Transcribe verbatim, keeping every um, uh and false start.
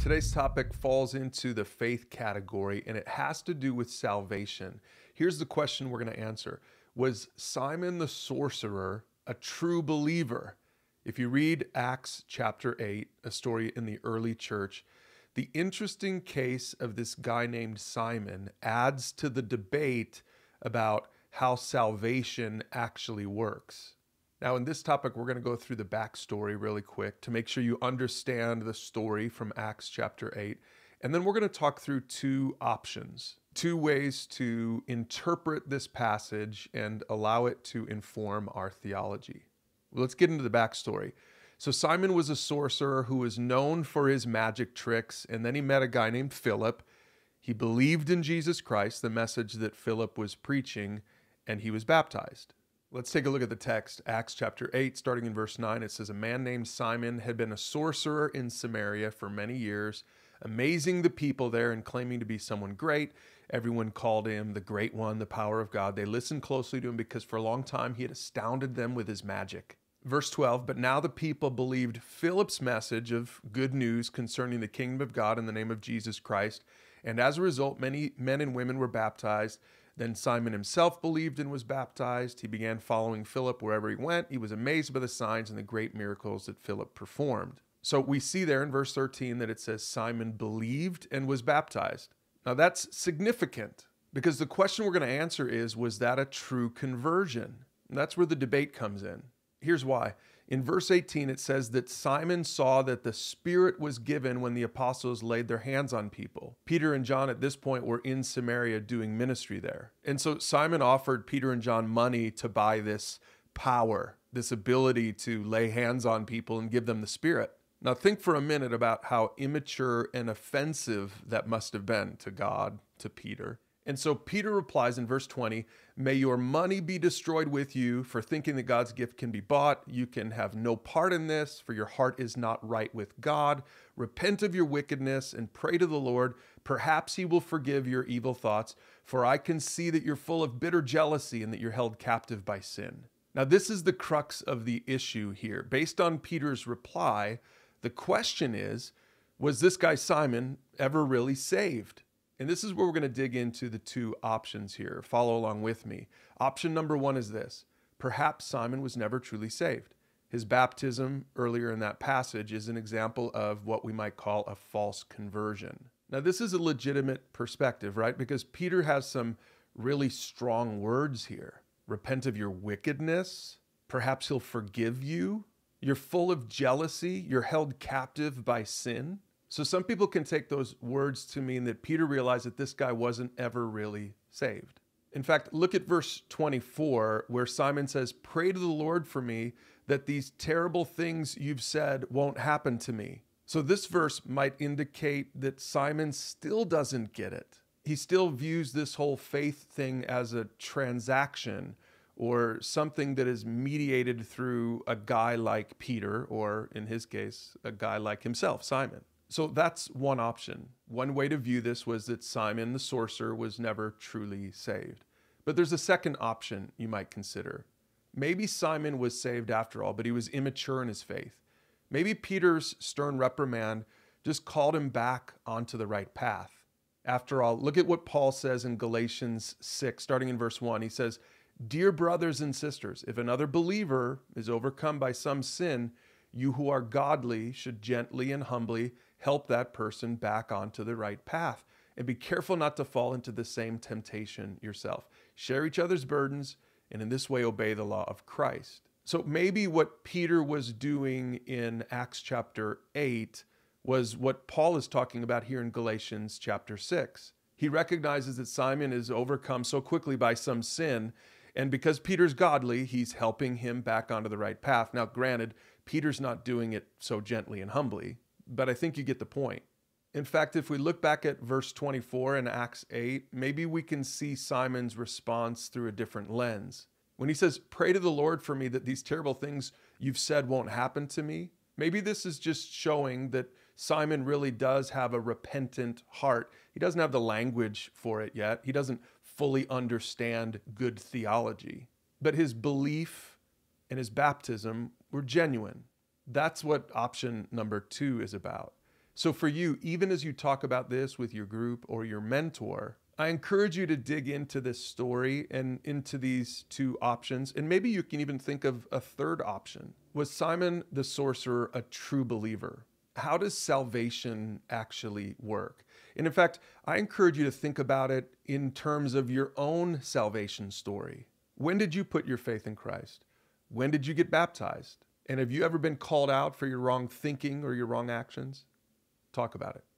Today's topic falls into the faith category, and it has to do with salvation. Here's the question we're going to answer. Was Simon the sorcerer a true believer? If you read Acts chapter eight, a story in the early church, the interesting case of this guy named Simon adds to the debate about how salvation actually works. Now, in this topic, we're going to go through the backstory really quick to make sure you understand the story from Acts chapter eight. And then we're going to talk through two options, two ways to interpret this passage and allow it to inform our theology. Well, let's get into the backstory. So Simon was a sorcerer who was known for his magic tricks, and then he met a guy named Philip. He believed in Jesus Christ, the message that Philip was preaching, and he was baptized. Let's take a look at the text. Acts chapter eight, starting in verse nine, it says, "A man named Simon had been a sorcerer in Samaria for many years, amazing the people there and claiming to be someone great. Everyone called him the Great One, the power of God. They listened closely to him because for a long time he had astounded them with his magic." Verse twelve, "But now the people believed Philip's message of good news concerning the kingdom of God in the name of Jesus Christ. And as a result, many men and women were baptized. Then Simon himself believed and was baptized. He began following Philip wherever he went. He was amazed by the signs and the great miracles that Philip performed." So we see there in verse thirteen that it says Simon believed and was baptized. Now that's significant because the question we're going to answer is, was that a true conversion? And that's where the debate comes in. Here's why. In verse eighteen, it says that Simon saw that the Spirit was given when the apostles laid their hands on people. Peter and John at this point were in Samaria doing ministry there. And so Simon offered Peter and John money to buy this power, this ability to lay hands on people and give them the Spirit. Now think for a minute about how immature and offensive that must have been to God, to Peter. And so Peter replies in verse twenty, "May your money be destroyed with you for thinking that God's gift can be bought. You can have no part in this, for your heart is not right with God. Repent of your wickedness and pray to the Lord. Perhaps he will forgive your evil thoughts, for I can see that you're full of bitter jealousy and that you're held captive by sin." Now this is the crux of the issue here. Based on Peter's reply, the question is, was this guy Simon ever really saved? And this is where we're going to dig into the two options here. Follow along with me. Option number one is this. Perhaps Simon was never truly saved. His baptism earlier in that passage is an example of what we might call a false conversion. Now, this is a legitimate perspective, right? Because Peter has some really strong words here. Repent of your wickedness. Perhaps he'll forgive you. You're full of jealousy. You're held captive by sin. So some people can take those words to mean that Peter realized that this guy wasn't ever really saved. In fact, look at verse twenty-four, where Simon says, "Pray to the Lord for me that these terrible things you've said won't happen to me." So this verse might indicate that Simon still doesn't get it. He still views this whole faith thing as a transaction or something that is mediated through a guy like Peter, or in his case, a guy like himself, Simon. So that's one option. One way to view this was that Simon the sorcerer was never truly saved. But there's a second option you might consider. Maybe Simon was saved after all, but he was immature in his faith. Maybe Peter's stern reprimand just called him back onto the right path. After all, look at what Paul says in Galatians six, starting in verse one. He says, "Dear brothers and sisters, if another believer is overcome by some sin, you who are godly should gently and humbly help that person back onto the right path. And be careful not to fall into the same temptation yourself. Share each other's burdens, and in this way obey the law of Christ." So maybe what Peter was doing in Acts chapter eight was what Paul is talking about here in Galatians chapter six. He recognizes that Simon is overcome so quickly by some sin, and because Peter's godly, he's helping him back onto the right path. Now, granted, Peter's not doing it so gently and humbly, but I think you get the point. In fact, if we look back at verse twenty-four in Acts eight, maybe we can see Simon's response through a different lens. When he says, "Pray to the Lord for me that these terrible things you've said won't happen to me," maybe this is just showing that Simon really does have a repentant heart. He doesn't have the language for it yet. He doesn't fully understand good theology, but his belief and his baptism were genuine. That's what option number two is about. So for you, even as you talk about this with your group or your mentor, I encourage you to dig into this story and into these two options. And maybe you can even think of a third option. Was Simon the sorcerer a true believer? How does salvation actually work? And in fact, I encourage you to think about it in terms of your own salvation story. When did you put your faith in Christ? When did you get baptized? And have you ever been called out for your wrong thinking or your wrong actions? Talk about it.